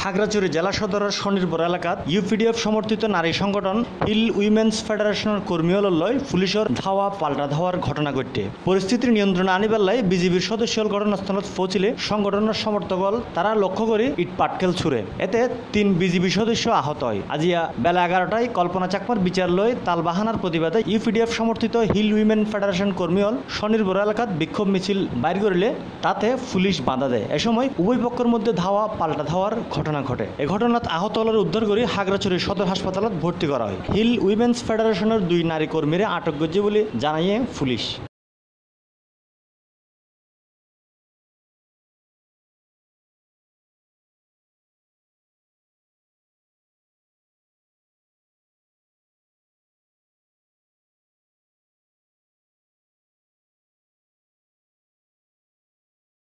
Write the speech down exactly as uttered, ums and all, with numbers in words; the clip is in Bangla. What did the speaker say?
খাগড়াছড়ি জেলা সদরের স্বনির্ভর এলাকাত ইউপিডিএফ সমর্থিত নারী সংগঠন হিল উইমেন্স ফেডারেশনের কর্মীলয় পুলিশের ধাওয়া পাল্টা ধাওয়ার ঘটনা ঘটে। পরিস্থিতির নিয়ন্ত্রণে আনিবেলায় বিজিবির সদস্য ঘটনাস্থলত পৌঁছিলে সংগঠনের সমর্থকল তারা লক্ষ্য করে ইট পাটকেল ছুড়ে। এতে তিন বিজিবি সদস্য আহত হয়। আজিয়া বেলা এগারোটায় কল্পনা চাকমার বিচার লয় তালবাহানার প্রতিবাদে ইউপিডিএফ সমর্থিত হিল উইমেন ফেডারেশন কর্মীল স্বনির্ভর এলাকাত বিক্ষোভ মিছিল বাইর করিলে তাতে পুলিশ বাধা দেয়। এ সময় উভয় পক্ষের মধ্যে ধাওয়া পাল্টা ধাওয়ার ঘটনা ঘটে। এই ঘটনাত আহত হলের উদ্ধার করে খাগড়াছড়ি সদর হাসপাতালত ভর্তি করা হয়। হিল উইমেন্স ফেডারেশনের দুই নারী কর্মীরা আটক করছে বলে জানাইয়ে পুলিশ।